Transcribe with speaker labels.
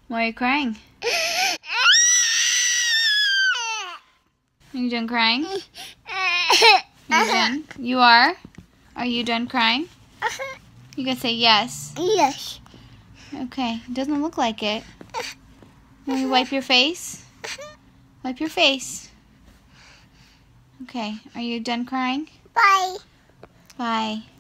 Speaker 1: Why are you crying? Are you done crying? You done? You are? Are you done crying? You gotta say yes.
Speaker 2: Yes.
Speaker 1: Okay, it doesn't look like it. Will you wipe your face? Wipe your face. Okay, are you done crying?
Speaker 2: Bye.
Speaker 1: Bye.